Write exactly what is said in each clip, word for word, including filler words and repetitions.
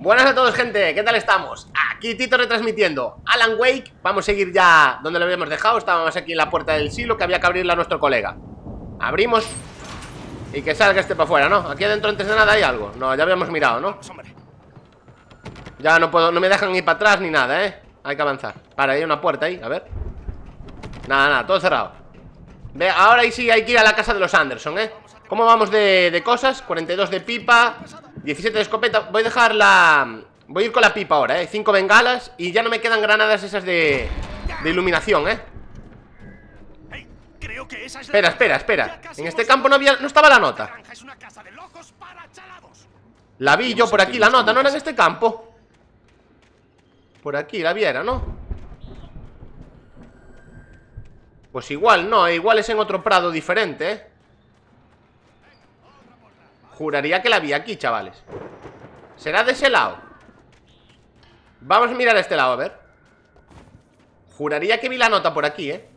Buenas a todos, gente, ¿qué tal estamos? Aquí Tito retransmitiendo Alan Wake. Vamos a seguir ya donde lo habíamos dejado. Estábamos aquí en la puerta del silo, que había que abrirla a nuestro colega. Abrimos y que salga este para afuera, ¿no? Aquí adentro antes de nada hay algo. No, ya habíamos mirado, ¿no? Ya no puedo, no me dejan ir para atrás ni nada, ¿eh? Hay que avanzar. Para, hay una puerta ahí, a ver. Nada, nada, todo cerrado. Ve, ahora ahí sí hay que ir a la casa de los Anderson, ¿eh? ¿Cómo vamos de, de cosas? cuarenta y dos de pipa, diecisiete de escopeta. Voy a dejar la... Voy a ir con la pipa ahora, ¿eh? cinco bengalas. Y ya no me quedan granadas esas de, de iluminación, ¿eh? Espera, espera, espera. En este campo no había... No estaba la nota. La vi yo por aquí, la nota. No era en este campo. Por aquí la viera, ¿no? Pues igual no, igual es en otro prado diferente, ¿eh? Juraría que la vi aquí, chavales. ¿Será de ese lado? Vamos a mirar a este lado, a ver. Juraría que vi la nota por aquí, ¿eh?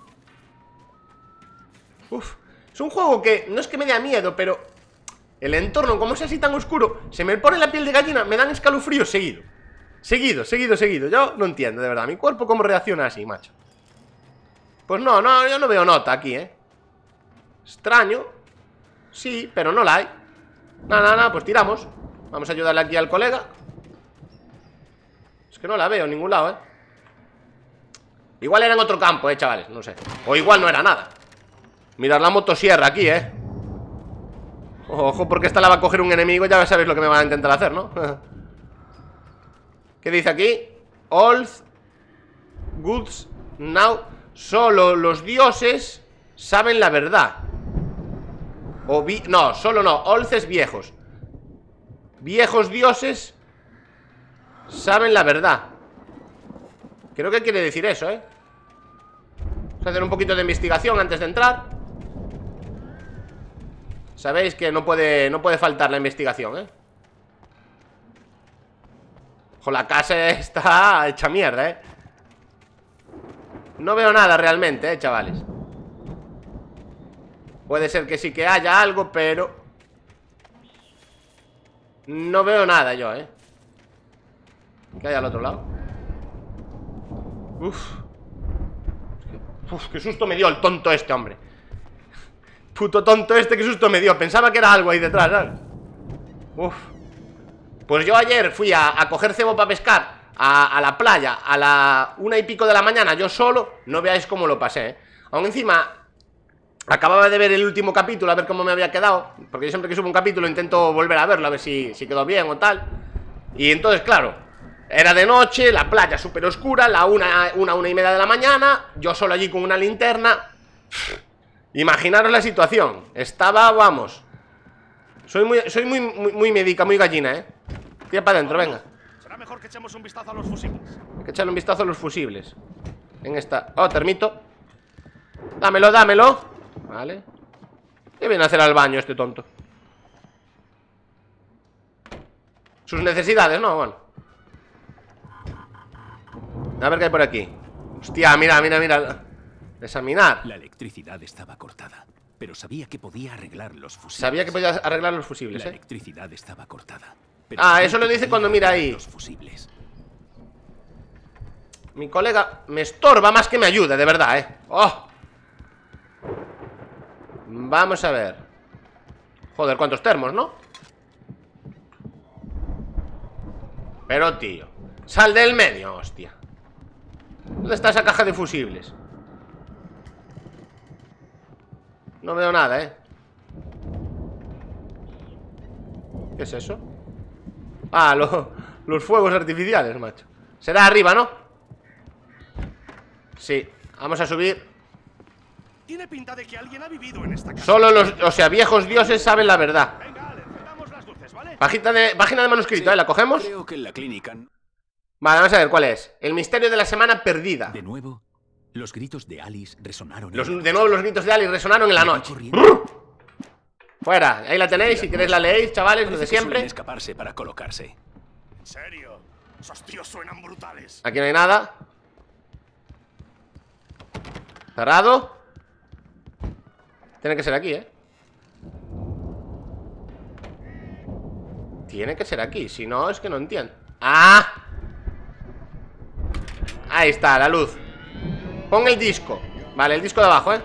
Uf, es un juego que no es que me dé miedo, pero el entorno, como es así tan oscuro, se me pone la piel de gallina, me dan escalofríos seguido. Seguido, seguido, seguido. Yo no entiendo, de verdad, mi cuerpo cómo reacciona así, macho. Pues no, no, yo no veo nota aquí, ¿eh? Extraño. Sí, pero no la hay. Nada, nada, nada, pues tiramos. Vamos a ayudarle aquí al colega. Es que no la veo en ningún lado, ¿eh? Igual era en otro campo, eh, chavales, no sé. O igual no era nada. Mirad la motosierra aquí, eh. Ojo, porque esta la va a coger un enemigo. Ya sabéis lo que me van a intentar hacer, ¿no? ¿Qué dice aquí? All goods now. Solo los dioses saben la verdad. O vi... No, solo no, olces viejos. Viejos dioses saben la verdad. Creo que quiere decir eso, ¿eh? Vamos a hacer un poquito de investigación antes de entrar. Sabéis que no puede, no puede faltar la investigación, ¿eh? Ojo, la casa está hecha mierda, ¿eh? No veo nada realmente, ¿eh, chavales? Puede ser que sí que haya algo, pero no veo nada yo, ¿eh? ¿Qué hay al otro lado? Uf. Uf, qué susto me dio el tonto este, hombre. Puto tonto este, qué susto me dio. Pensaba que era algo ahí detrás, ¿sabes? Uf. Pues yo ayer fui a, a coger cebo para pescar a, a la playa a la una y pico de la mañana, yo solo. No veáis cómo lo pasé, ¿eh? Aún encima acababa de ver el último capítulo, a ver cómo me había quedado. Porque yo siempre que subo un capítulo intento volver a verlo, a ver si, si quedó bien o tal. Y entonces, claro, era de noche, la playa súper oscura, la una, una, una y media de la mañana, yo solo allí con una linterna. Imaginaros la situación. Estaba, vamos. Soy muy, soy muy, muy, muy médica, muy gallina, ¿eh? Tira para adentro, venga. Será mejor que echemos un vistazo a los fusibles. Hay que echarle un vistazo a los fusibles. En esta... Oh, termito. Dámelo, dámelo. Vale. ¿Qué viene a hacer al baño este tonto? Sus necesidades, ¿no? Bueno. A ver qué hay por aquí. Hostia, mira, mira, mira. Examinar. La electricidad estaba cortada, pero sabía que podía arreglar los fusibles. Sabía que podía arreglar los fusibles, La ¿eh? electricidad estaba cortada. Pero Ah, sabía eso lo que dice podía cuando mira arreglar ahí. Los fusibles. Mi colega me estorba más que me ayuda, de verdad, ¿eh? ¡Oh! Vamos a ver. Joder, cuántos termos, ¿no? Pero, tío, sal del medio, hostia. ¿Dónde está esa caja de fusibles? No veo nada, ¿eh? ¿Qué es eso? Ah, lo, los fuegos artificiales, macho. Será arriba, ¿no? Sí, vamos a subir. Tiene pinta de que alguien ha vivido en esta casa. Solo los, o sea, viejos dioses saben la verdad. Venga, Ale, encendamos las luces, ¿vale? Página de, página de manuscrito, ¿eh? ¿La cogemos? Creo que en la clínica... Vale, vamos a ver cuál es. El misterio de la semana perdida. De nuevo, los gritos de Alice resonaron en Los, la de nuevo los gritos de Ali resonaron en la noche. noche. Corriendo. Fuera, ahí la tenéis, si queréis la leéis, chavales, lo Parece de que suelen siempre. escaparse para colocarse. En serio, esos tíos suenan brutales. Aquí no hay nada. Cerrado. Tiene que ser aquí, ¿eh? Tiene que ser aquí, si no es que no entiendo. ¡Ah! Ahí está, la luz. Pon el disco. Vale, el disco de abajo, ¿eh?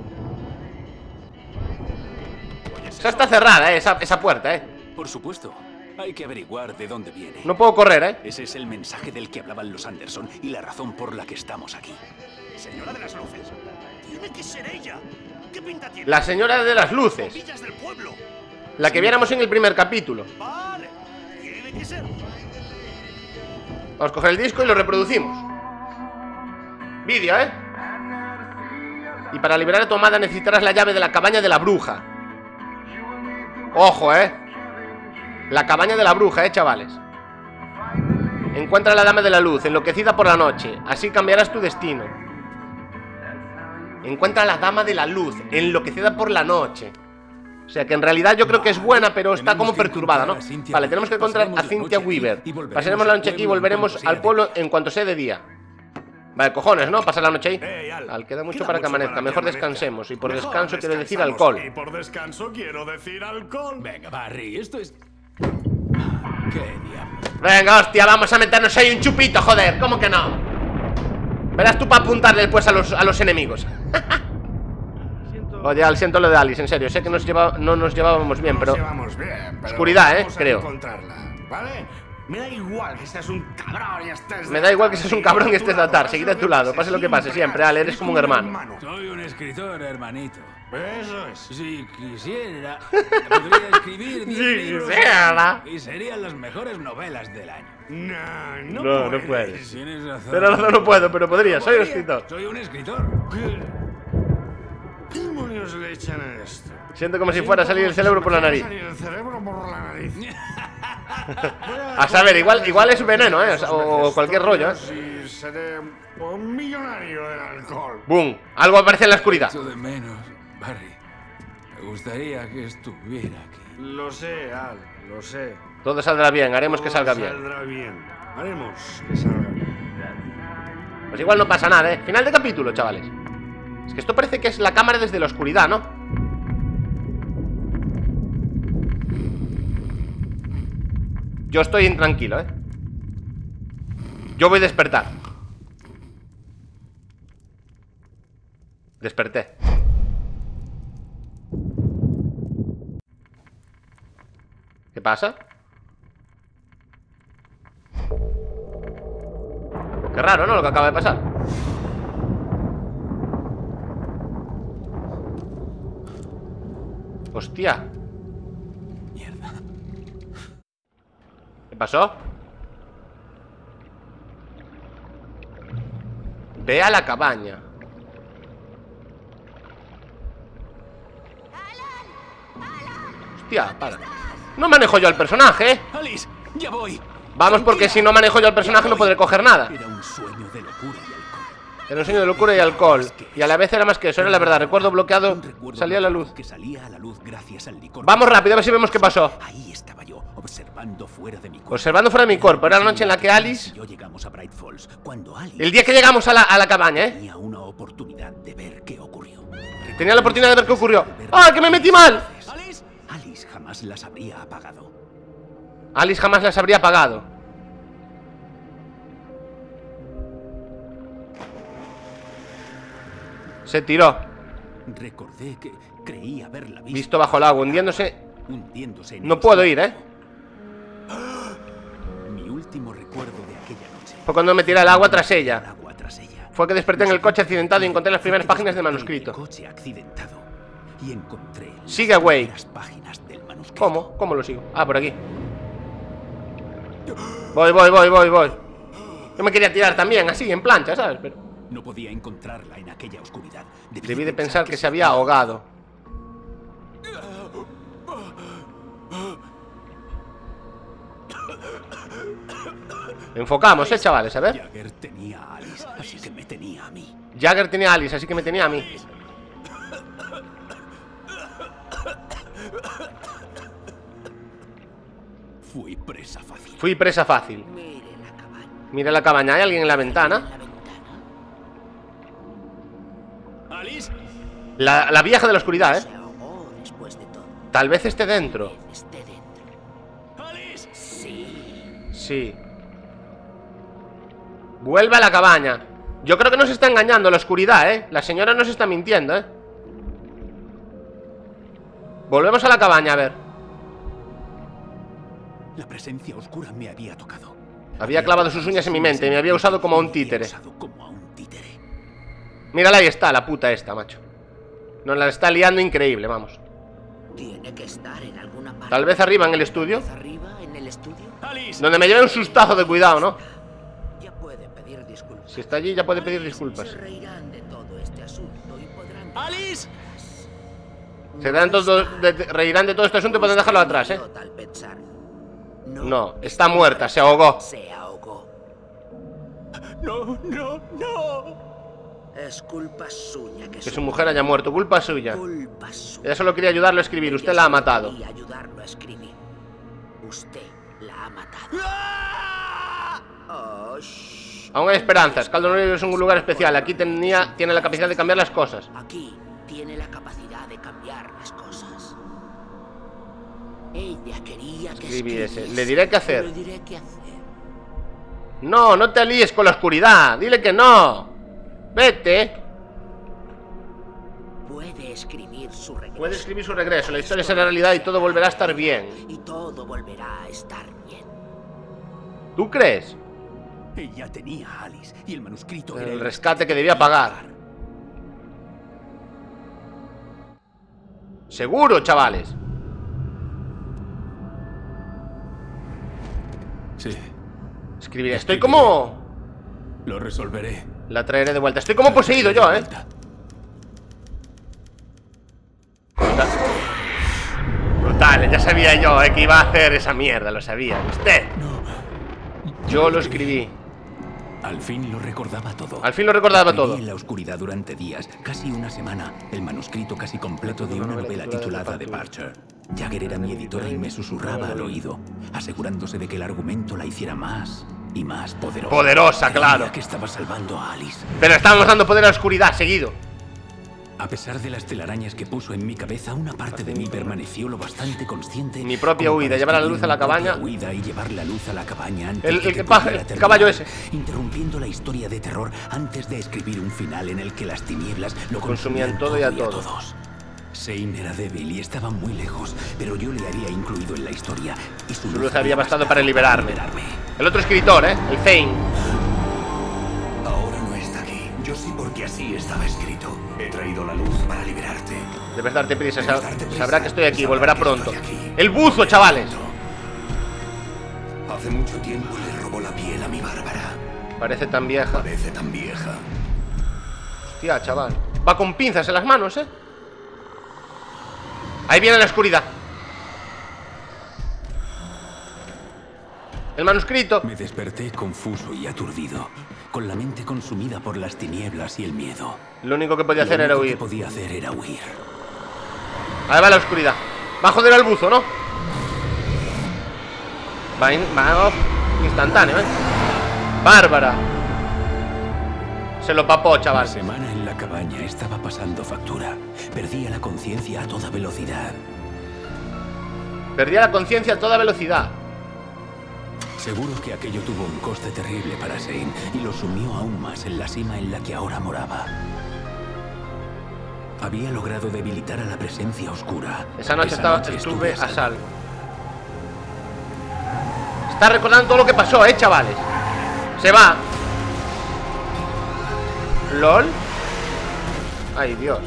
Esa está cerrada, ¿eh? Esa, esa puerta, ¿eh? Por supuesto. Hay que averiguar de dónde viene. No puedo correr, ¿eh? Ese es el mensaje del que hablaban los Anderson y la razón por la que estamos aquí. Señora de las luces. Tiene que ser ella. ¿Qué pinta tiene? La señora de las luces. Villas del pueblo. La que viéramos en el primer capítulo. Vale. Tiene que ser. Vamos a coger el disco y lo reproducimos. Vídeo, ¿eh? Y para liberar a tu amada necesitarás la llave de la cabaña de la bruja. Ojo, ¿eh? La cabaña de la bruja, ¿eh, chavales? Encuentra a la dama de la luz, enloquecida por la noche. Así cambiarás tu destino. Encuentra a la dama de la luz, enloquecida por la noche. O sea que en realidad yo creo que es buena, pero está como perturbada, ¿no? Vale, tenemos que encontrar a Cynthia Weaver. Pasaremos la noche aquí y volveremos al pueblo en cuanto sea de día. Vale, cojones, ¿no? Pasar la noche ahí. Hey, Al. Al, queda mucho Queda para que mucho amanezca. para que Mejor amanezca. descansemos. Y por Mejor descanso quiero decir descansamos. alcohol. Y por descanso quiero decir alcohol. Venga, Barry, esto es... ¿Qué diablo? Venga, hostia, vamos a meternos ahí un chupito, joder. ¿Cómo que no? Verás tú para apuntar después a los, a los enemigos. Oye, Al, siento lo de Alice, en serio. Sé que nos lleva, no nos llevábamos bien, pero... Nos llevamos bien, pero Oscuridad, ¿eh? vamos a Creo. encontrarla, ¿vale? Me da igual que seas un cabrón y estés... Me da igual que seas un cabrón y estés de atar. Seguiré a tu lado, pase lo que pase, siempre. Al, eres como un hermano. Soy un escritor, hermanito. Eso es. Si quisiera, podría escribir diez Si libros quisiera. y serían las mejores novelas del año. No, no, No, no puedes. puedes. Tienes razón. Pero no, no puedo, pero podría. Soy un Podría. escritor. Soy un escritor. ¿Qué? ¿Qué demonios le echan a esto? Siento como si fuera a salir el cerebro por la nariz. Salir el cerebro por la nariz. A saber, igual, igual es veneno, ¿eh? O, sea, o cualquier rollo, ¿eh? Sí, seré un millonario del alcohol. ¡Boom! Algo aparece en la oscuridad. Echo de menos, Barry. Me gustaría que estuviera aquí. Lo sé, Al, lo sé. Todo saldrá bien, haremos que Todo salga bien. Saldrá bien. Haremos que salga bien. Pues igual no pasa nada, ¿eh? Final de capítulo, chavales. Es que esto parece que es la cámara desde la oscuridad, ¿no? Yo estoy intranquilo, ¿eh? Yo voy a despertar. Desperté. ¿Qué pasa? Qué raro, ¿no? Lo que acaba de pasar. Hostia. Mierda. ¿Qué pasó? Ve a la cabaña. Hostia, para. No manejo yo al personaje, ¿eh? Alice, ya voy. Vamos, porque si no manejo yo al personaje no podré coger nada. Era un sueño de locura y alcohol. Era un sueño de locura y alcohol. Y a la vez era más que eso, era la verdad. Recuerdo bloqueado, Un recuerdo salía a la luz. que salía a la luz gracias al licor. Vamos rápido, a ver si vemos qué pasó. Ahí estaba yo, observando fuera de mi cuerpo. Observando fuera de mi cuerpo. Era la noche en la que Alice... Y yo llegamos a Bright Falls, cuando Alice El día que llegamos a la, a la cabaña, ¿eh? tenía una oportunidad de ver qué ocurrió. Tenía la oportunidad de ver qué ocurrió. ¡Ah, que me metí mal! Alice, Alice jamás las habría apagado. Alice jamás las habría apagado. Se tiró. Recordé que creí haberla visto, Visto bajo el agua, hundiéndose. hundiéndose en No el puedo suelo. ir, ¿eh? Mi último recuerdo de aquella noche. Fue cuando me tiré al agua tras El ella. agua tras ella. Fue que desperté en el coche accidentado y encontré las primeras páginas del El manuscrito. coche accidentado y encontré las Sigue, güey. primeras páginas del manuscrito. ¿Cómo? ¿Cómo lo sigo? Ah, por aquí. Voy, voy, voy, voy, voy. Yo me quería tirar también, así, en plancha, ¿sabes? Pero No podía encontrarla en aquella oscuridad. debí de pensar que se había ahogado. Enfocamos, eh, chavales, a ver. Jagger tenía a Alice, así que me tenía a mí. Jagger tenía a Alice, así que me tenía a mí. Fui presa fácil. Fui presa fácil. Mire la cabaña. Mira la cabaña, ¿hay alguien en la ventana? En la ventana. Alice, La, la vieja de la oscuridad, Se ¿eh? ahogó después de todo. Tal vez esté dentro. Esté dentro. Alice. Sí. Vuelve a la cabaña. Yo creo que nos está engañando la oscuridad, ¿eh? La señora nos está mintiendo, ¿eh? Volvemos a la cabaña, a ver. La presencia oscura me había tocado. Había clavado sus uñas en mi mente y me había usado como a un títere. Mírala, ahí está, la puta esta, macho. Nos la está liando increíble, vamos. Tiene que estar en alguna parte. Tal vez arriba en el estudio. Arriba en el estudio. Alice. Donde me lleve un sustazo de cuidado, ¿no? Ya puede pedir disculpas. Si está allí ya puede pedir disculpas. Se reirán de todo este asunto y podrán. Alice. Se dan todos, de, de- reirán de todo este asunto y pueden dejarlo atrás, ¿eh? Al pensar. No, está muerta, se ahogó. Se ahogó. No, no, no. Es culpa suya que, Que su mujer haya muerto, culpa suya. Culpa suya. Ella solo quería ayudarlo a escribir, usted la ha matado. Y ayudarlo a escribir. Usted la ha matado. ¡Ah! Oh, shh. Aún hay esperanzas. Caldonero es un lugar especial. Aquí tenía, tiene la capacidad de cambiar las cosas. Aquí tiene la capacidad de cambiar las cosas. Ella quería que Escribiese. escribiese. Le diré qué hacer. Le diré qué hacer. No, no te alíes con la oscuridad. Dile que no. Vete. Puede escribir su regreso. Puede escribir su regreso. La historia será realidad y todo volverá a estar bien. Y todo volverá a estar bien. ¿Tú crees? Ella tenía a Alice y el manuscrito era El rescate que debía pagar. Seguro, chavales. Sí, Escribiré. Estoy como... lo resolveré. La traeré de vuelta. Estoy como poseído yo, ¿eh? Brutal, ya sabía yo, ¿eh? Que iba a hacer esa mierda. Lo sabía. Usted. Yo lo escribí. Al fin lo recordaba todo. Al fin lo recordaba Escribí todo. en la oscuridad durante días, casi una semana, el manuscrito casi completo de una novela titulada Departure. Jagger era mi editora y me susurraba al oído, asegurándose de que el argumento la hiciera más y más poderosa. Poderosa, Creía claro. que estaba salvando a Alice. Pero estábamos dando poder a la oscuridad, seguido. A pesar de las telarañas que puso en mi cabeza, una parte de mí permaneció lo bastante consciente. Mi propia como huida, para llevar la escribir luz a la mi propia cabaña. Huida y llevar la luz a la cabaña antes El- de el que que paja- pudiera el terminar, caballo ese. interrumpiendo la historia de terror antes de escribir un final en el que las tinieblas lo Consumían consumían todo y a todo todos. Zane era débil y estaba muy lejos, pero yo le había incluido en la historia y su, Su luz había bastado para liberarme. liberarme. El otro escritor, ¿eh? El Zane. Ahora no está aquí. Yo sí, porque así estaba escrito. He traído la luz para liberarte. Debes darte prisa, Debes sab- darte prisa. sabrá que estoy aquí, Sabrá volverá que pronto. estoy aquí. El buzo, chavales. Hace mucho tiempo le robó la piel a mi Bárbara. Parece tan vieja. Parece tan vieja. Hostia, chaval. Va con pinzas en las manos, ¿eh? Ahí viene la oscuridad. El manuscrito. Me desperté confuso y aturdido, con la mente consumida por las tinieblas y el miedo. Lo único que podía hacer Lo era único que huir. podía hacer era huir. Ahí va la oscuridad. Va a joder al buzo, ¿no? Va, in- va instantáneo, ¿eh? Bárbara. Se lo papó, La chaval. semana en la cabaña estaba pasando factura. Perdía la conciencia a toda velocidad. Perdía la conciencia a toda velocidad. Seguro que aquello tuvo un coste terrible para Zane y lo sumió aún más en la cima en la que ahora moraba. Había logrado debilitar a la presencia oscura. Esa noche, Esa estaba, noche estuve a salvo. salvo. Está recordando todo lo que pasó, eh, chavales. Se va. LOL. Ay, Dios.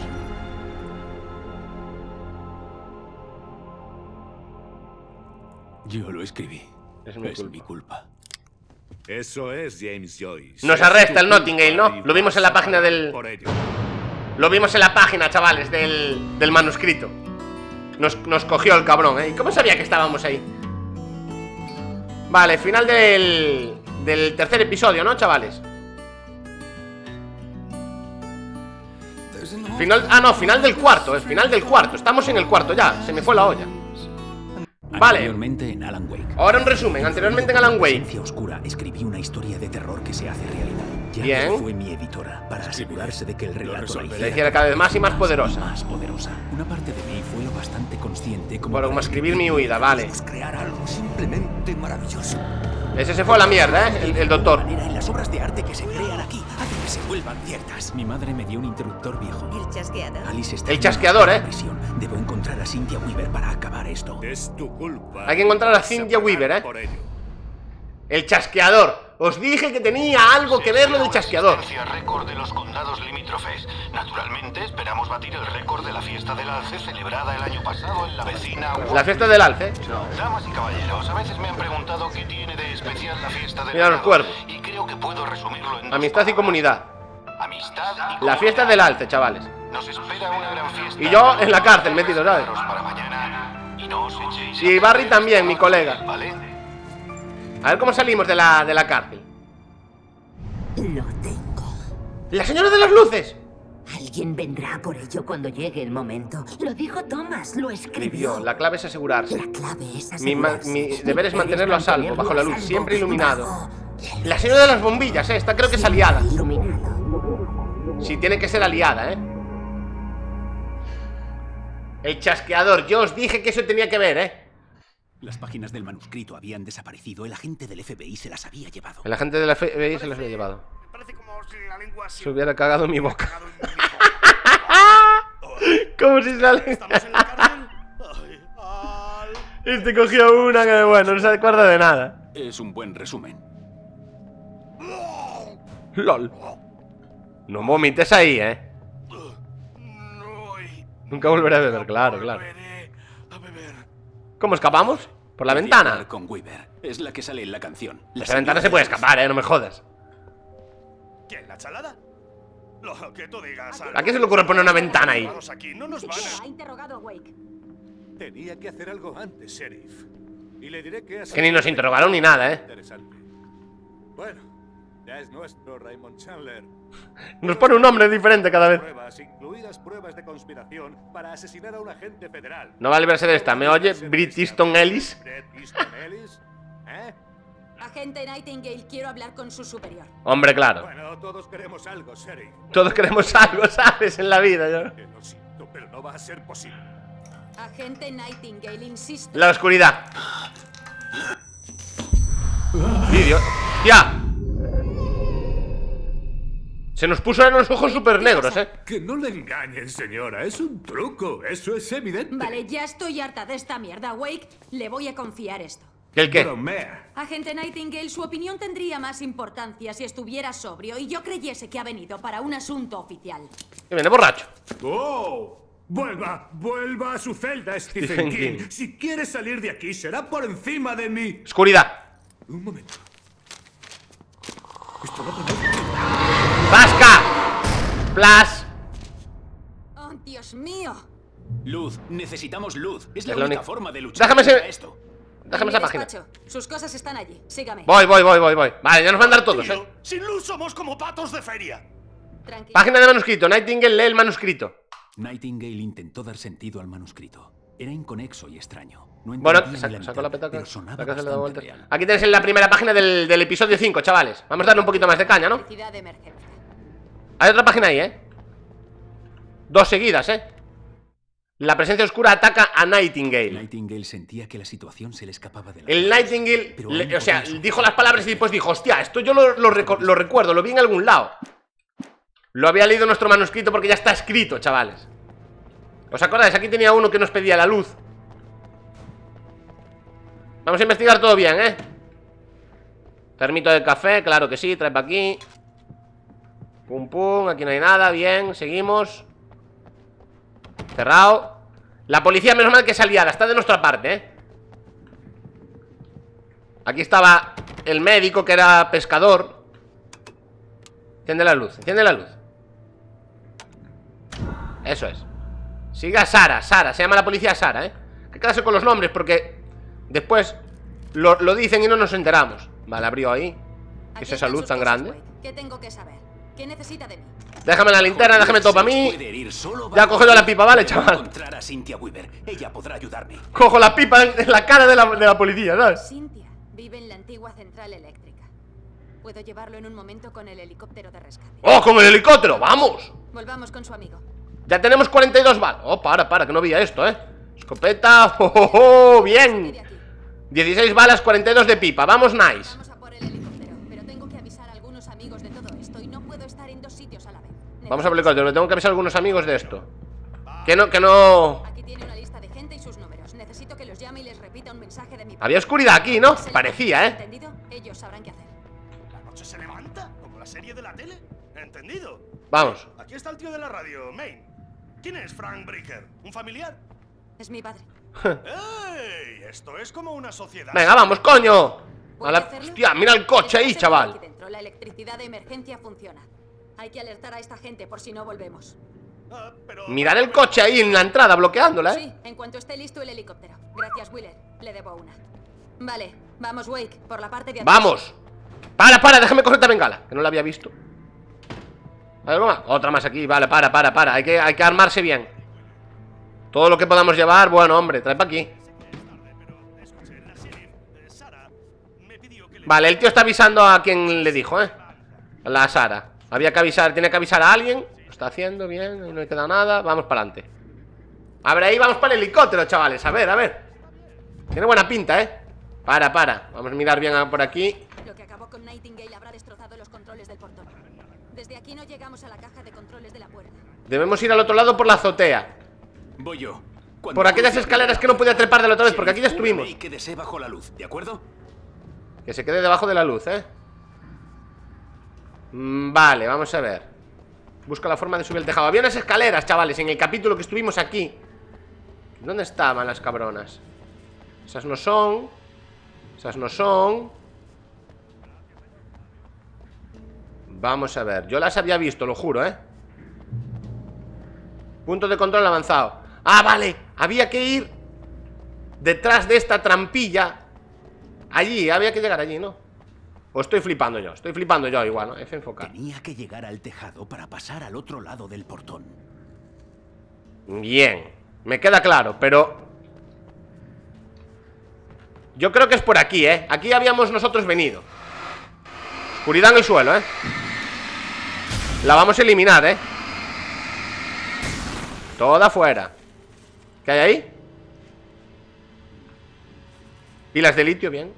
Yo lo escribí. Es mi culpa. mi culpa. Eso es James Joyce. Nos arresta el Nottingdale, ¿no? Lo vimos en la página del... Por ello. Lo vimos en la página, chavales, del, del manuscrito. Nos, nos cogió el cabrón, ¿eh? ¿Y cómo sabía que estábamos ahí? Vale, final del... Del tercer episodio, ¿no, chavales? Final... Ah, no, final del cuarto, el final del cuarto. Estamos en el cuarto ya, se me fue la olla. Vale. Anteriormente en Alan Wake. Ahora un resumen, anteriormente en Alan La Wake. presencia oscura escribí una historia de terror que se hace realidad. Jagger Bien. fue mi editora para asegurarse de que el relato la La hiciera cada vez más y más poderosa. Más poderosa. Una parte de mí fue lo bastante consciente como Bueno, como para escribir mi huida, vale. Crear algo simplemente maravilloso. Ese se fue a la mierda, ¿eh? El, el doctor. La manera en las obras de arte que se crean aquí hace que se vuelvan ciertas. Mi madre me dio un interruptor viejo. El chasqueador. Alice está El en chasqueador, una ¿eh? prisión. Debo encontrar a Cynthia Weaver para acabar esto. Es tu culpa. Hay que encontrar a Cynthia Weaver, ¿eh? Por ello. El chasqueador. Os dije que tenía algo que ver lo del chasqueador. Récord de los condados limítrofes. Naturalmente esperamos batir el récord de la fiesta del alce celebrada el año pasado en la vecina. La fiesta del alce. Damas y caballeros, a veces me han preguntado qué tiene de especial la fiesta del Mira los ganado, cuervos. y creo que puedo resumirlo en dos Amistad y palabras. comunidad. Amistad y La comunidad. fiesta del alce, chavales. Nos espera una gran fiesta. Y yo en la cárcel metido, ¿sabes? Para mañana y no os echéis Y a Barry perder también, este mi colega. ¿vale? A ver cómo salimos de la, de la cárcel. Lo tengo. ¡La señora de las luces! Alguien vendrá por ello cuando llegue el momento. Lo dijo Thomas, lo escribió. La clave es asegurarse. La clave es Mi, ma- asegurarse. mi Mi deber es mantenerlo a salvo, bajo la luz, a salvo, siempre iluminado. bajo La señora de las bombillas, ¿eh? Esta creo que es aliada. iluminado. Sí, tiene que ser aliada, ¿eh? El chasqueador. Yo os dije que eso tenía que ver, ¿eh? Las páginas del manuscrito habían desaparecido. El agente del F B I se las había llevado. El agente de la F B I se los había llevado. Me parece como si la lengua Se hubiera cagado en mi boca. cagado en mi boca. Como si sale. ¿Estamos en la cárcel? Ay, al... Este cogió una que, bueno, no se acuerda de nada. Es un buen resumen. LOL. No vomites ahí, ¿eh? No, y Nunca volveré a beber, claro, claro. volveré a beber. ¿Cómo escapamos? ¿Por la Quería hablar ventana? Con Weaver. Es la que sale en la canción. La Esa ventana se puede escapar, ¿eh? No me jodas. ¿Quién, la chalada? Lo que tú digas. ¿A quién se le ocurre poner una ventana ahí? Vamos aquí, no nos van Ha a... interrogado a Wake. Tenía que hacer algo antes, sheriff. Y le diré que... Es que ni nos interrogaron ni nada, ¿eh? Interesante. Bueno, ya es nuestro Raymond Chandler. Nos pone un nombre diferente cada vez. Pruebas, incluidas pruebas de conspiración para asesinar a un agente federal. No va a librarse de esta. ¿Me oye? Bret Easton Ellis. Bret Easton Ellis, ¿eh? Agente Nightingale, quiero hablar con su superior. Hombre, claro. Bueno, todos queremos algo, sheriff. Todos queremos algo, ¿sabes? En la vida, yo. Que lo siento, pero no va a ser posible. Agente Nightingale, insisto. La oscuridad. Vídeo. ¡Ya! Se nos puso en los ojos súper negros, ¿eh? Que no le engañen, señora. Es un truco. Eso es evidente. Vale, ya estoy harta de esta mierda. Wake, le voy a confiar esto. ¿Qué el qué? Bromea. Agente Nightingale, su opinión tendría más importancia si estuviera sobrio y yo creyese que ha venido para un asunto oficial. Que viene borracho. ¡Oh! Vuelva, vuelva a su celda, Stephen, Stephen King. King. Si quiere salir de aquí, será por encima de mí. Oscuridad. Un momento. Esto no conozco. ¡Vasca! Plas. ¡Oh, Dios mío! Luz. Necesitamos luz. Es la Es la única única- forma de luchar Déjame contra ese- esto. Déjame En esa mi página. despacho. Sus cosas están allí. Sígame. Voy, voy, voy, voy, voy. Vale, ya nos van a dar todos, ¿eh? Tío, sin luz somos como patos de feria. Tranquilo. Página de manuscrito. Nightingale lee el manuscrito. Nightingale intentó dar sentido al manuscrito. Era inconexo y extraño. No Bueno, entendía ni sac- la sacó la mitad, petaca. pero sonaba La casa le da bastante vueltas. real. Aquí tenéis en la primera página del, del episodio cinco, chavales. Vamos a darle un poquito más de caña, ¿no? Electricidad de emergencia. Hay otra página ahí, ¿eh? Dos seguidas, ¿eh? La presencia oscura ataca a Nightingale. Nightingale sentía que la situación se le escapaba de la El mano. Nightingale, Pero le- aún o sea, podía dijo las palabras y después dijo, hostia, esto yo lo, lo reco- lo recuerdo, lo vi en algún lado. Lo había leído en nuestro manuscrito porque ya está escrito, chavales. ¿Os acordáis? Aquí tenía uno que nos pedía la luz. Vamos a investigar todo bien, ¿eh? Termito de café, claro que sí, trae para aquí. Pum, pum, aquí no hay nada, bien, seguimos. Cerrado. La policía, menos mal que es aliada, está de nuestra parte, ¿eh? Aquí estaba el médico que era pescador. Enciende la luz, enciende la luz. Eso es. Siga Sara, Sara, se llama la policía Sara, ¿eh? Hay que quedarse con los nombres porque después lo, lo dicen y no nos enteramos. Vale, abrió ahí. ¿Qué es Aquí esa están luz sus tan cosas, grande? Wade. ¿Qué tengo que saber? ¿Qué necesita de mí? Déjame la linterna, déjame todo para mí. Puede ir solo Ya ha bajo cogido la luz. pipa, vale, Debo chaval. encontrar a Cynthia Weaver. Ella podrá ayudarme. Cojo la pipa en, en la cara de la, de la policía, ¿sabes? Cynthia vive en la antigua central eléctrica. Puedo llevarlo en un momento con el helicóptero de rescate. ¡Oh, con el helicóptero! ¡Vamos! Volvamos con su amigo. Ya tenemos cuarenta y dos balas. Oh, para, para, que no veía esto, ¿eh? Escopeta. ¡Oh, oh, oh! ¡Bien! dieciséis balas, cuarenta y dos de pipa. Vamos, nice. Vamos a por el helicóptero, pero tengo que avisar a algunos amigos de todo esto y no puedo estar en dos sitios a la vez. Vamos a por el helicóptero. Tengo que avisar a algunos amigos de esto. Que no, que no... Aquí tiene una lista de gente y sus números. Necesito que los llame y les repita un mensaje de mi parte. Había oscuridad aquí, ¿no? Parecía, ¿eh? ¿Entendido? Ellos sabrán qué hacer. ¿La noche se levanta? ¿Como la serie de la tele? ¿Entendido? Vamos. Aquí está el tío de la radio, Maine. ¿Quién es Frank Bricker? ¿Un familiar? Es mi padre. ¡Ey! Esto es como una sociedad. Venga, vamos, coño. A la... hacerlo? Hostia, mira el coche ahí, Estamos chaval. aquí dentro. La electricidad de emergencia funciona. Hay que alertar a esta gente por si no volvemos. Ah, pero... Mirad el coche ahí en la entrada, bloqueándola, ¿eh? Sí, en cuanto esté listo el helicóptero. Gracias, Wheeler. Le debo una. Vale, vamos, Wake, por la parte de atrás. ¡Vamos! Para, para, déjame coger esta bengala, que no la había visto. ¿Algo más? Otra más aquí, vale, para, para, para. Hay que, hay que armarse bien. Todo lo que podamos llevar, bueno, hombre, trae para aquí. Vale, el tío está avisando a quien le dijo, ¿eh? A la Sara. Había que avisar, tiene que avisar a alguien. Lo está haciendo bien, ahí no le queda nada. Vamos para adelante. A ver, ahí vamos para el helicóptero, chavales. A ver, a ver. Tiene buena pinta, ¿eh? Para, para. Vamos a mirar bien por aquí. Lo que acabó con Nightingale habrá destrozado los controles del portón. Desde aquí no llegamos a la caja de controles de la puerta. Debemos ir al otro lado por la azotea. Voy yo. Cuando Por aquellas cruce escaleras la que no podía trepar de la otra vez, porque aquí ya descúbreme estuvimos. y quédese bajo la luz, ¿de acuerdo? Que se quede debajo de la luz, ¿eh? Mm, Vale, vamos a ver. Busca la forma de subir el tejado. Había unas escaleras, chavales, en el capítulo que estuvimos aquí. ¿Dónde estaban las cabronas? Esas no son. Esas no son. Vamos a ver. Yo las había visto, lo juro, ¿eh? Punto de control avanzado. Ah, vale. Había que ir detrás de esta trampilla. Allí, había que llegar allí, ¿no? O estoy flipando yo. Estoy flipando yo igual, ¿no? F enfocar. Tenía que llegar al tejado para pasar al otro lado del portón. Bien. Me queda claro, pero... Yo creo que es por aquí, ¿eh? Aquí habíamos nosotros venido. Oscuridad en el suelo, ¿eh? La vamos a eliminar, ¿eh? Toda fuera. ¿Qué hay ahí? Pilas de litio, bien.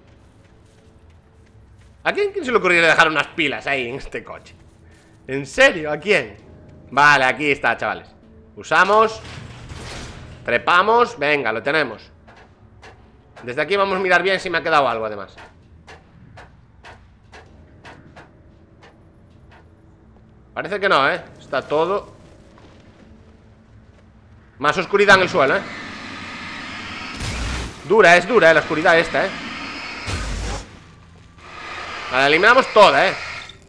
¿A quién, quién se le ocurrió dejar unas pilas ahí en este coche? ¿En serio? ¿A quién? Vale, aquí está, chavales. Usamos. Trepamos. Venga, lo tenemos. Desde aquí vamos a mirar bien si me ha quedado algo, además. Parece que no, ¿eh? Está todo... Más oscuridad en el suelo, ¿eh? Dura, es dura, ¿eh? La oscuridad esta, ¿eh? La eliminamos toda, ¿eh?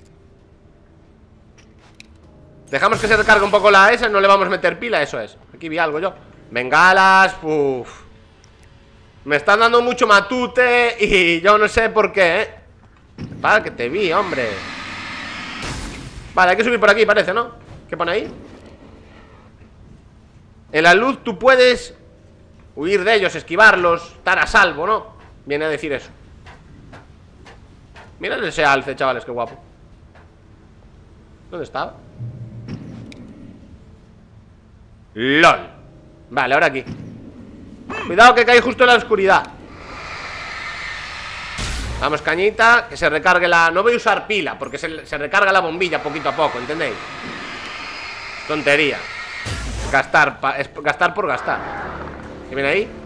Dejamos que se recargue un poco la esa. No le vamos a meter pila, eso es. Aquí vi algo yo. Bengalas, uff. Me están dando mucho matute y yo no sé por qué, ¿eh? Para que te vi, hombre. Vale, hay que subir por aquí, parece, ¿no? ¿Qué pone ahí? En la luz tú puedes huir de ellos, esquivarlos, estar a salvo, ¿no? Viene a decir eso. Mirad ese alce, chavales, qué guapo. ¿Dónde estaba? LOL. Vale, ahora aquí. Cuidado que cae justo en la oscuridad. Vamos, cañita, que se recargue la... No voy a usar pila, porque se, se recarga la bombilla poquito a poco, ¿entendéis? Tontería. Gastar, pa, es gastar por gastar. ¿Qué viene ahí?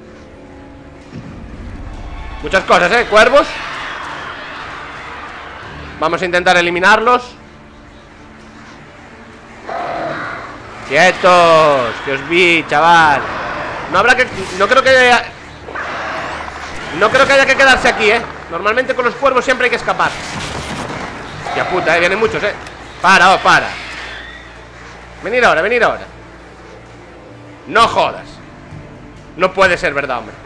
Muchas cosas, ¿eh? Cuervos. Vamos a intentar eliminarlos. Quietos, que os vi, chaval. No habrá que... No creo que haya... No creo que haya que quedarse aquí, ¿eh? Normalmente con los cuervos siempre hay que escapar. Hostia puta, ¿eh? Vienen muchos, ¿eh? Para, oh, para. Venir ahora, venir ahora. No jodas. No puede ser verdad, hombre.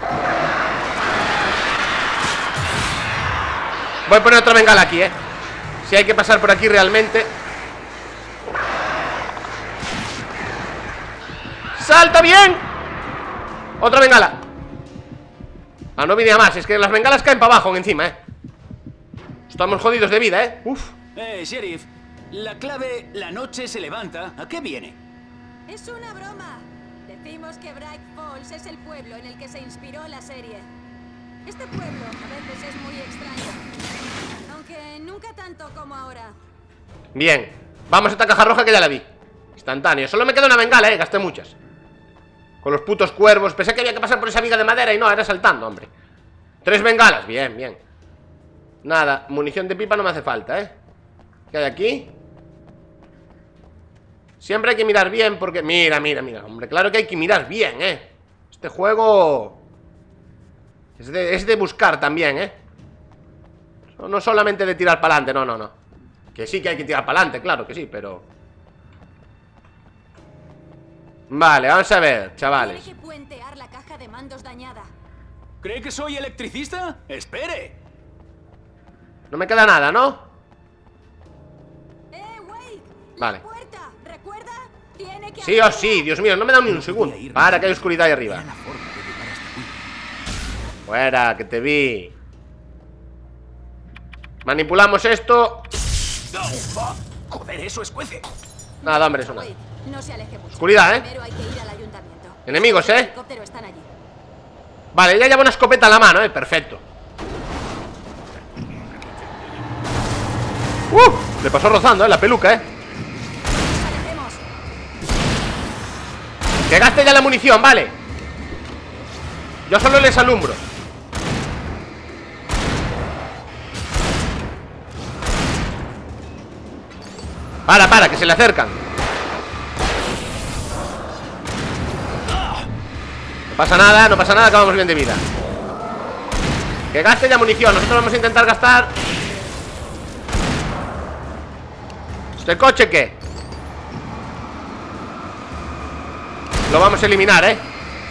Voy a poner otra bengala aquí, ¿eh? Si hay que pasar por aquí realmente. ¡Salta bien! Otra bengala. Ah, no venía más, es que las bengalas caen para abajo encima, ¿eh? Estamos jodidos de vida, ¿eh? Uf. Eh, sheriff, la clave "la noche se levanta", ¿a qué viene? Es una broma. Decimos que Bright Falls es el pueblo en el que se inspiró la serie. Este pueblo a veces es muy extraño. Aunque nunca tanto como ahora. Bien. Vamos a esta caja roja que ya la vi. Instantáneo. Solo me queda una bengala, eh. Gasté muchas. Con los putos cuervos. Pensé que había que pasar por esa viga de madera y no, era saltando, hombre. Tres bengalas. Bien, bien. Nada. Munición de pipa no me hace falta, eh. ¿Qué hay aquí? Siempre hay que mirar bien porque... Mira, mira, mira. Hombre, claro que hay que mirar bien, eh. Este juego... Es de, es de buscar también, eh. No solamente de tirar para adelante, no, no, no. Que sí que hay que tirar para adelante, claro que sí, pero... Vale, vamos a ver, chavales. Tiene que puentear la caja de mandos dañada. ¿Cree que soy electricista? ¡Espere! No me queda nada, ¿no? ¡Eh, Wake! Vale. La puerta, ¿recuerda? Tiene que Sí o sí, Dios mío, no me da ni un segundo. Para, que hay oscuridad ahí arriba. Fuera, que te vi. Manipulamos esto. Joder, eso escuece. Nada, hombre, eso nada. Wake, no se aleje mucho. Oscuridad, ¿eh? Primero hay que ir al ayuntamiento. Enemigos, Los ¿eh? helicópteros están allí. Vale, ella lleva una escopeta en la mano, ¿eh? Perfecto. ¡Uh! Le pasó rozando, ¿eh? La peluca, ¿eh? Alejemos. Que gaste ya la munición, vale. Yo solo les alumbro. Para, para, que se le acercan. No pasa nada, no pasa nada, que vamos bien de vida. Que gaste ya munición. Nosotros vamos a intentar gastar. ¿Este coche qué? Lo vamos a eliminar, ¿eh?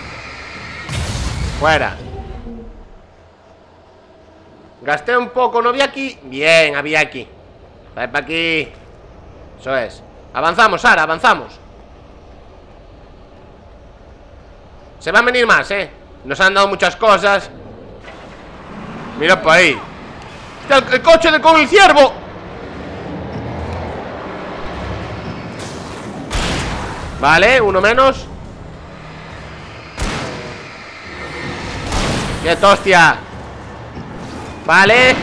Fuera. Gasté un poco, ¿no había aquí? Bien, había aquí. Trae para aquí. Eso es. Avanzamos, Sara, avanzamos. Se van a venir más, ¿eh? Nos han dado muchas cosas. Mira por ahí. ¡Hostia, el, el coche de con el ciervo! Vale, uno menos. ¡Quieto, hostia! Vale.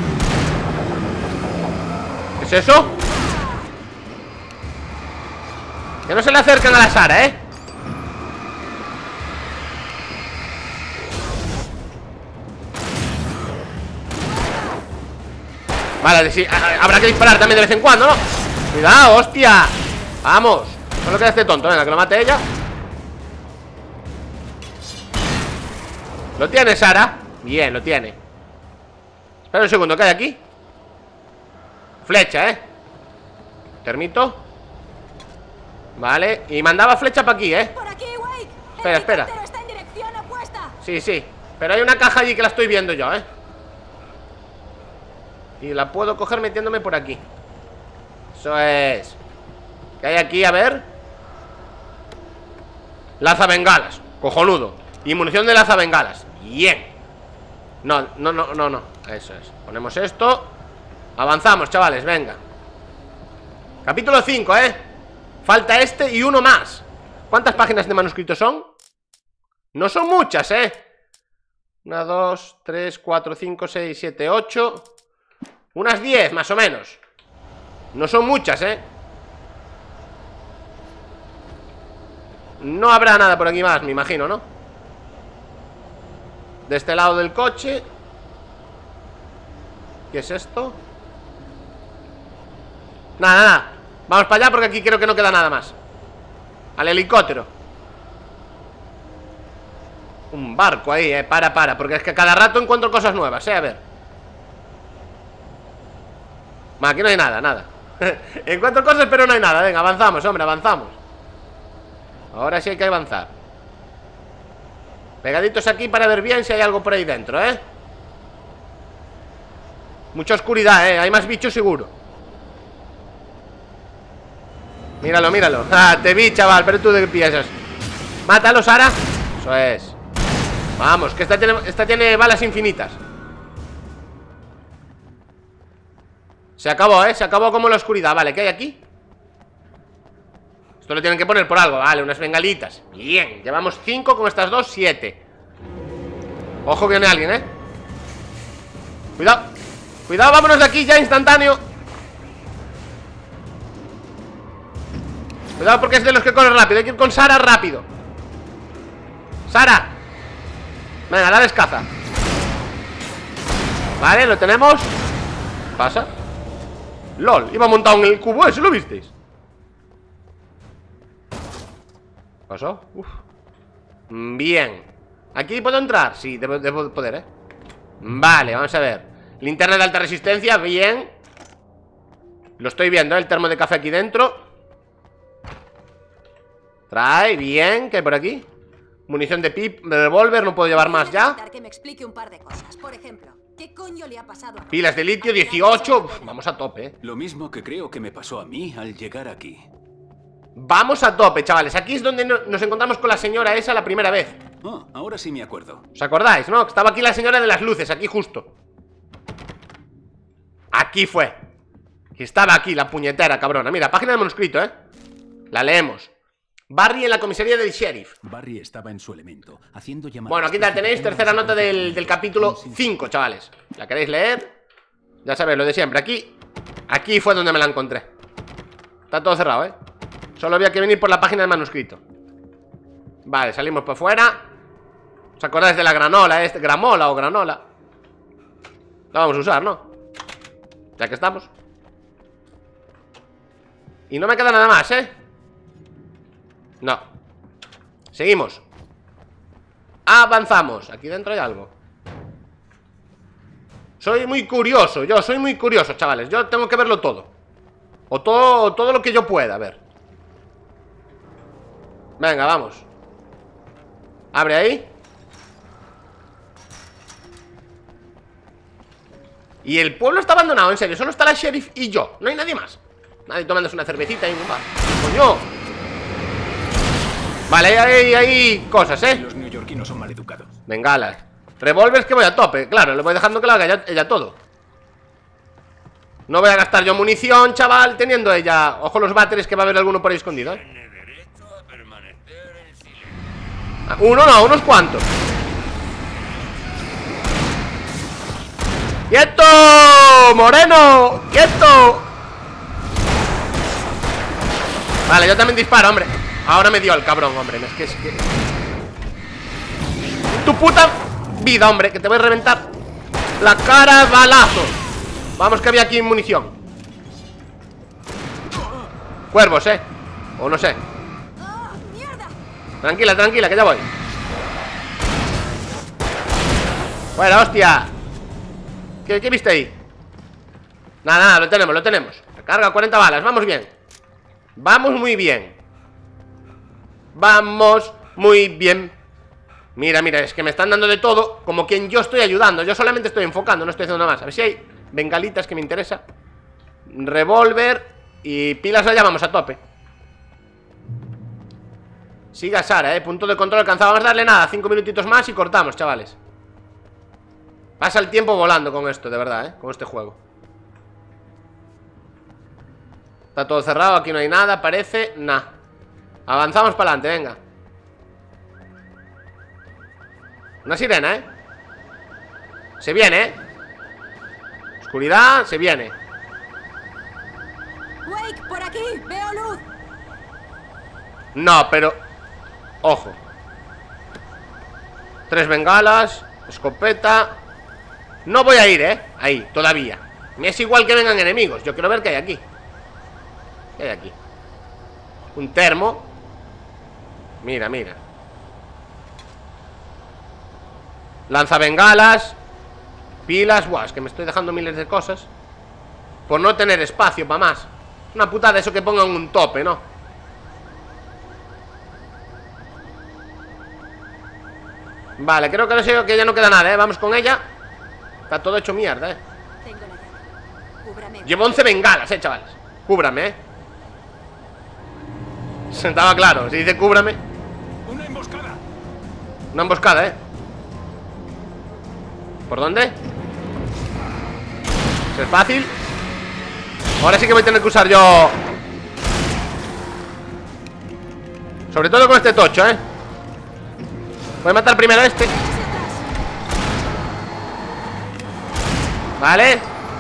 ¿Qué es eso? Que no se le acercan a la Sara, ¿eh? Vale, sí, habrá que disparar también de vez en cuando, ¿no? Cuidado, hostia. Vamos. Solo queda este tonto, venga, que lo mate ella. ¿Lo tiene, Sara? Bien, lo tiene. Espera un segundo, ¿qué hay aquí? Flecha, ¿eh? Termito. Vale, y mandaba flecha para aquí, ¿eh? Por aquí, Wake. Espera, espera. El helicóptero está en dirección opuesta. Sí, sí, pero hay una caja allí que la estoy viendo yo, ¿eh? Y la puedo coger metiéndome por aquí. Eso es. ¿Qué hay aquí? A ver. Lanzabengalas, cojonudo. Y munición de lanzabengalas. Bien. No, no, no, no, no. Eso es. Ponemos esto. Avanzamos, chavales, venga. Capítulo cinco, ¿eh? Falta este y uno más. ¿Cuántas páginas de manuscrito son? No son muchas, ¿eh? Una, dos, tres, cuatro, cinco, seis, siete, ocho. Unas diez, más o menos. No son muchas, ¿eh? No habrá nada por aquí más, me imagino, ¿no? De este lado del coche. ¿Qué es esto? Nada, nada. Vamos para allá porque aquí creo que no queda nada más. Al helicóptero. Un barco ahí, eh. Para, para. Porque es que cada rato encuentro cosas nuevas, eh. A ver. Va, aquí no hay nada, nada. Encuentro cosas pero no hay nada. Venga, avanzamos, hombre, avanzamos. Ahora sí hay que avanzar. Pegaditos aquí para ver bien si hay algo por ahí dentro, ¿eh? Mucha oscuridad, ¿eh? Hay más bichos seguro. Míralo, míralo. Ah, te vi, chaval, pero tú de qué piensas. Mátalo, Sara. Eso es. Vamos, que esta tiene, esta tiene balas infinitas. Se acabó, ¿eh? Se acabó como la oscuridad. Vale, ¿qué hay aquí? Esto lo tienen que poner por algo. Vale, unas bengalitas. Bien, llevamos cinco con estas dos, siete. Ojo que viene alguien, ¿eh? Cuidado. Cuidado, vámonos de aquí ya, instantáneo. Cuidado porque es de los que corre rápido. Hay que ir con Sara rápido. Sara. Venga, la descaza. Vale, lo tenemos. ¿Qué pasa? LOL, iba montado en el cubo ese, ¿lo visteis? ¿Qué pasó? Uf. Bien. ¿Aquí puedo entrar? Sí, debo, debo poder, ¿eh? Vale, vamos a ver. Linterna de alta resistencia, bien. Lo estoy viendo, ¿eh? El termo de café aquí dentro. Trae, bien. ¿Qué hay por aquí? Munición de pip, de revólver, no puedo llevar más ya. Que me explique un par de cosas. Por ejemplo, ¿qué coño le ha pasado a... Pilas de litio, dieciocho. Uf, vamos a tope, ¿eh? Lo mismo que creo que me pasó a mí al llegar aquí. Vamos a tope, chavales. Aquí es donde no, nos encontramos con la señora esa la primera vez. Oh, ahora sí me acuerdo. ¿Os acordáis, no? Estaba aquí la señora de las luces, aquí justo. Aquí fue. Que estaba aquí la puñetera, cabrona. Mira, página de manuscrito, ¿eh? La leemos. Barry en la comisaría del sheriff. Barry estaba en su elemento, haciendo llamadas. Bueno, aquí la tenéis, tercera nota del, del capítulo cinco, chavales. ¿La queréis leer? Ya sabéis, lo de siempre. Aquí, aquí fue donde me la encontré. Está todo cerrado, ¿eh? Solo había que venir por la página de manuscrito. Vale, salimos por fuera. ¿Os acordáis de la granola, este? Gramola o granola. La vamos a usar, ¿no? Ya que estamos. Y no me queda nada más, ¿eh? No. Seguimos. Avanzamos. Aquí dentro hay algo. Soy muy curioso, yo soy muy curioso, chavales. Yo tengo que verlo todo. O todo, todo lo que yo pueda, a ver. Venga, vamos. Abre ahí. Y el pueblo está abandonado, en serio. Solo está la sheriff y yo, no hay nadie más. Nadie tomándose una cervecita y un bar. ¡Coño! Vale, hay, hay cosas, ¿eh? Los neoyorquinos son maleducados. Bengalas. Revólveres que voy a tope, claro, le voy dejando que lo haga ella, ella todo. No voy a gastar yo munición, chaval, teniendo ella. Ojo los váteres que va a haber alguno por ahí escondido, ¿eh? Ah, uno no, unos cuantos. ¡Quieto! ¡Moreno! ¡Quieto! Vale, yo también disparo, hombre. Ahora me dio el cabrón, hombre. Es que es que... Tu puta vida, hombre, que te voy a reventar la cara, balazo. Vamos que había aquí munición. Cuervos, eh. O no sé. Tranquila, tranquila, que ya voy. Bueno, hostia. ¿Qué, qué viste ahí? Nada, nada, lo tenemos, lo tenemos. Carga cuarenta balas, vamos bien. Vamos muy bien. Vamos muy bien. Mira, mira, es que me están dando de todo. Como quien yo estoy ayudando. Yo solamente estoy enfocando, no estoy haciendo nada más. A ver si hay bengalitas que me interesa. Revólver. Y pilas allá, vamos a tope. Siga Sara, eh, punto de control alcanzado. Vamos a darle nada, cinco minutitos más y cortamos, chavales. Pasa el tiempo volando con esto, de verdad, eh, con este juego. Está todo cerrado, aquí no hay nada, parece, nah. Avanzamos para adelante, venga. Una sirena, eh. Se viene, eh. Oscuridad, se viene. Wake, por aquí, veo luz. No, pero... Ojo. Tres bengalas, escopeta. No voy a ir, eh, ahí, todavía. Me es igual que vengan enemigos. Yo quiero ver qué hay aquí. ¿Qué hay aquí? Un termo. Mira, mira. Lanzabengalas. Pilas. Buah, es que me estoy dejando miles de cosas por no tener espacio para más. Una putada eso que pongan un tope, ¿no? Vale, creo que, no sé, que ya no queda nada, ¿eh? Vamos con ella. Está todo hecho mierda, ¿eh? Tengo la llave. Cúbrame. Llevo once bengalas, ¿eh, chavales? Cúbrame, ¿eh? Estaba claro, si dice cúbrame. Una emboscada. Una emboscada, ¿eh? ¿Por dónde? ¿Es fácil? Ahora sí que voy a tener que usar yo. Sobre todo con este tocho, eh. Voy a matar primero a este. Vale.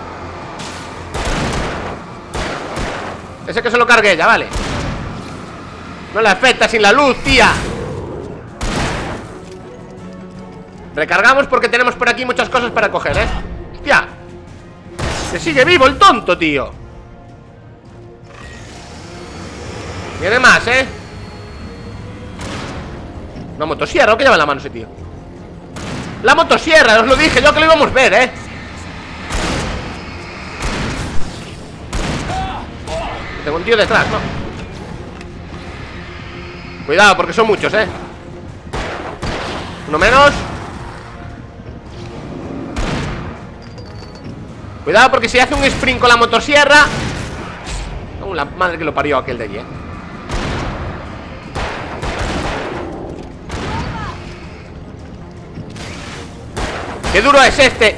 Ese que se lo cargué ya, vale. No le afecta sin la luz, tía. Recargamos porque tenemos por aquí muchas cosas para coger, eh. Hostia. Que sigue vivo el tonto, tío. Viene más, eh. Una motosierra, ¿o qué lleva en la mano ese tío? La motosierra, os lo dije yo que lo íbamos a ver, eh. Tengo un tío detrás, ¿no? Cuidado, porque son muchos, eh. Uno menos. Cuidado, porque si hace un sprint con la motosierra. Oh, la madre que lo parió aquel de allí, eh. ¡Qué duro es este!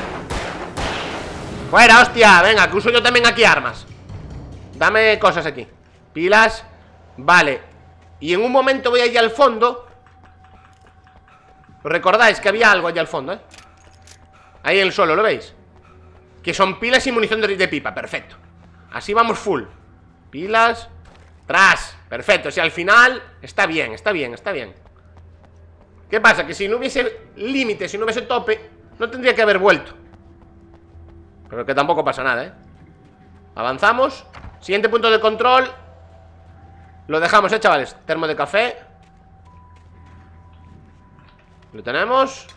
Fuera, hostia, venga, que uso yo también aquí armas. Dame cosas aquí. Pilas. Vale. Y en un momento voy allí al fondo. ¿Os recordáis que había algo allí al fondo, eh? Ahí en el suelo, ¿lo veis? Que son pilas y munición de, de pipa, perfecto. Así vamos full. Pilas. Tras, perfecto, si al final. Está bien, está bien, está bien. ¿Qué pasa? Que si no hubiese límite, si no hubiese tope, no tendría que haber vuelto. Pero que tampoco pasa nada, ¿eh? Avanzamos. Siguiente punto de control. Lo dejamos, ¿eh, chavales? Termo de café. Lo tenemos.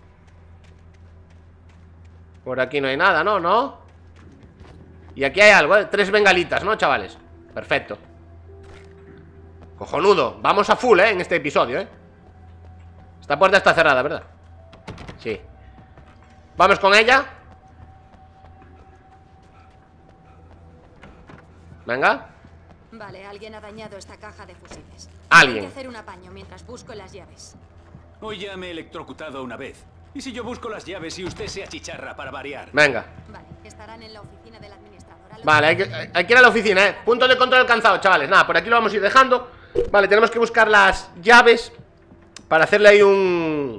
Por aquí no hay nada, ¿no? ¿No? Y aquí hay algo, ¿eh? Tres bengalitas, ¿no, chavales? Perfecto. Cojonudo. Vamos a full, ¿eh? En este episodio, ¿eh? Esta puerta está cerrada, ¿verdad? Sí. Vamos con ella. Venga. Vale, alguien ha dañado esta caja de fusiles. Alguien. Hay que hacer un apaño mientras busco las llaves. Hoy ya me he electrocutado una vez. ¿Y si yo busco las llaves y usted se achicharra para variar? Venga. Vale, estarán en la oficina de la administradora. Vale, hay que, hay que ir a la oficina, ¿eh? Punto de control alcanzado, chavales. Nada, por aquí lo vamos a ir dejando. Vale, tenemos que buscar las llaves para hacerle ahí un...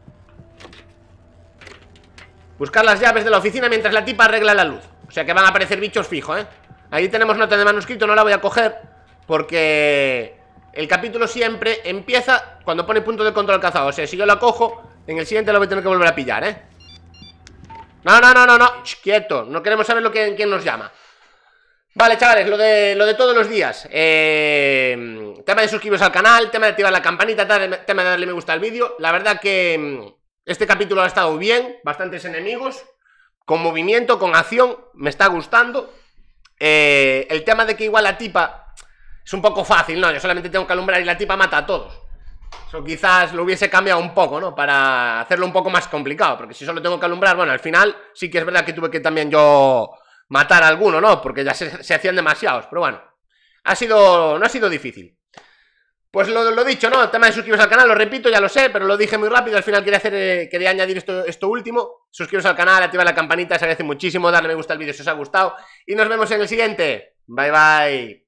Buscar las llaves de la oficina mientras la tipa arregla la luz. O sea que van a aparecer bichos fijos, ¿eh? Ahí tenemos nota de manuscrito, no la voy a coger porque el capítulo siempre empieza cuando pone punto de control alcanzado. O sea, si yo la cojo, en el siguiente lo voy a tener que volver a pillar, ¿eh? No, no, no, no, no. Ch, quieto, no queremos saber lo que, quién nos llama. Vale, chavales, lo de, lo de todos los días. eh, Tema de suscribiros al canal, tema de activar la campanita, tema de darle me gusta al vídeo. La verdad que este capítulo ha estado bien. Bastantes enemigos, con movimiento, con acción. Me está gustando. eh, El tema de que igual la tipa es un poco fácil, ¿no? Yo solamente tengo que alumbrar y la tipa mata a todos. Eso quizás lo hubiese cambiado un poco, ¿no? Para hacerlo un poco más complicado. Porque si solo tengo que alumbrar, bueno, al final sí que es verdad que tuve que también yo matar a alguno, ¿no? Porque ya se, se hacían demasiados. Pero bueno, ha sido, no ha sido difícil. Pues lo, lo dicho, ¿no? El tema de suscribiros al canal, lo repito, ya lo sé, pero lo dije muy rápido. Al final quería hacer, eh, quería añadir esto, esto último. Suscribiros al canal, activar la campanita, se agradece muchísimo. Darle me gusta al vídeo si os ha gustado. Y nos vemos en el siguiente. Bye, bye.